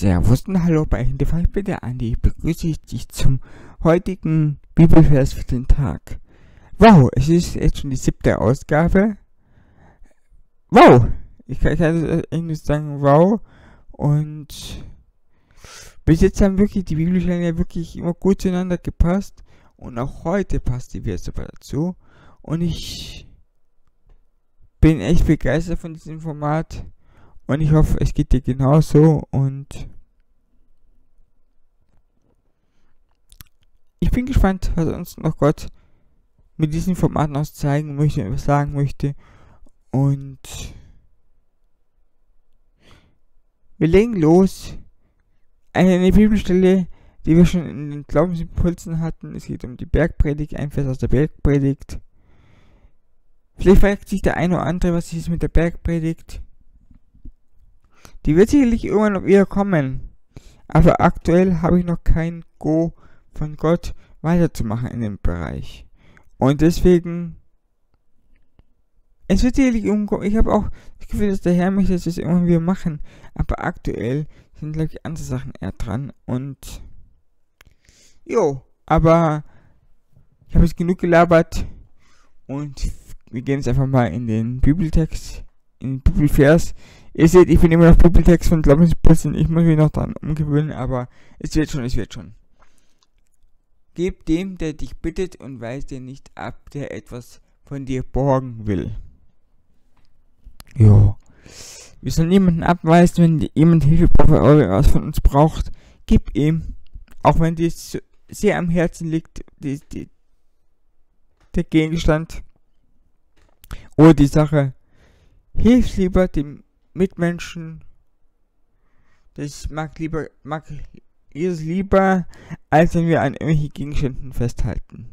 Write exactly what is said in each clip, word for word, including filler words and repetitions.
Servus und hallo bei Hinterfall, ich bin der Andi. Ich begrüße dich zum heutigen Bibelvers für den Tag. Wow, es ist jetzt schon die siebte Ausgabe. Wow, ich kann, ich kann irgendwie sagen, wow. Und bis jetzt haben wirklich die Bibelstellen ja wirklich immer gut zueinander gepasst. Und auch heute passt die wieder super dazu. Und ich bin echt begeistert von diesem Format. Und ich hoffe, es geht dir genauso. Und ich bin gespannt, was uns noch Gott mit diesem Format noch zeigen möchte und was sagen möchte. Und wir legen los. Eine Bibelstelle, die wir schon in den Glaubensimpulsen hatten. Es geht um die Bergpredigt, ein Vers aus der Bergpredigt. Vielleicht fragt sich der eine oder andere, was ist mit der Bergpredigt? Die wird sicherlich irgendwann noch wieder kommen. Aber aktuell habe ich noch kein Go von Gott weiterzumachen in dem Bereich. Und deswegen, es wird sicherlich irgendwo, ich habe auch das Gefühl, dass der Herr möchte, dass wir es irgendwann wieder machen. Aber aktuell sind, glaube ich, andere Sachen eher dran. Und, jo, aber ich habe jetzt genug gelabert. Und wir gehen jetzt einfach mal in den Bibeltext, in den Bibelvers. Ihr seht, ich bin immer noch Bibeltext von Glaubensimpulsen. Ich muss mich noch dran umgewöhnen, aber es wird schon, es wird schon. Gib dem, der dich bittet, und weis dir nicht ab, der etwas von dir borgen will. Jo. Wir sollen niemanden abweisen, wenn jemand Hilfe braucht oder was von uns braucht. Gib ihm, auch wenn dir sehr am Herzen liegt, die, die, der Gegenstand oder die Sache. Hilf lieber dem Mitmenschen. Das mag lieber, mag Jesus lieber, als wenn wir an irgendwelchen Gegenständen festhalten.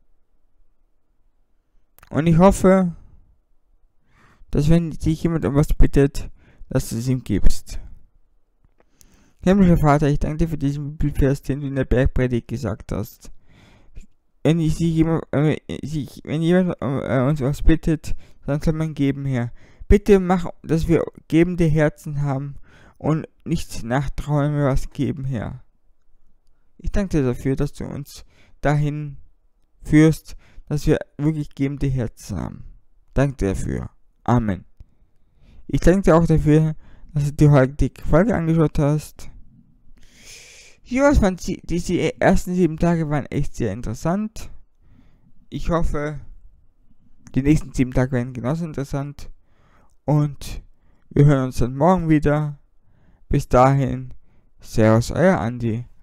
Und ich hoffe, dass wenn dich jemand um was bittet, dass du es ihm gibst. Himmlischer Vater, ich danke dir für diesen Bibelvers, den du in der Bergpredigt gesagt hast. Wenn, ich sich jemand, äh, sich, wenn jemand äh, uns was bittet, dann soll man geben, Herr. Bitte mach, dass wir gebende Herzen haben und nicht nachtrauen, wenn wir was geben, Herr. Ich danke dir dafür, dass du uns dahin führst, dass wir wirklich gebende Herzen haben. Danke dafür. Amen. Ich danke dir auch dafür, dass du die heutige Folge angeschaut hast. Ja, es waren die, diese ersten sieben Tage waren echt sehr interessant. Ich hoffe, die nächsten sieben Tage werden genauso interessant. Und wir hören uns dann morgen wieder. Bis dahin, Servus, euer Andi.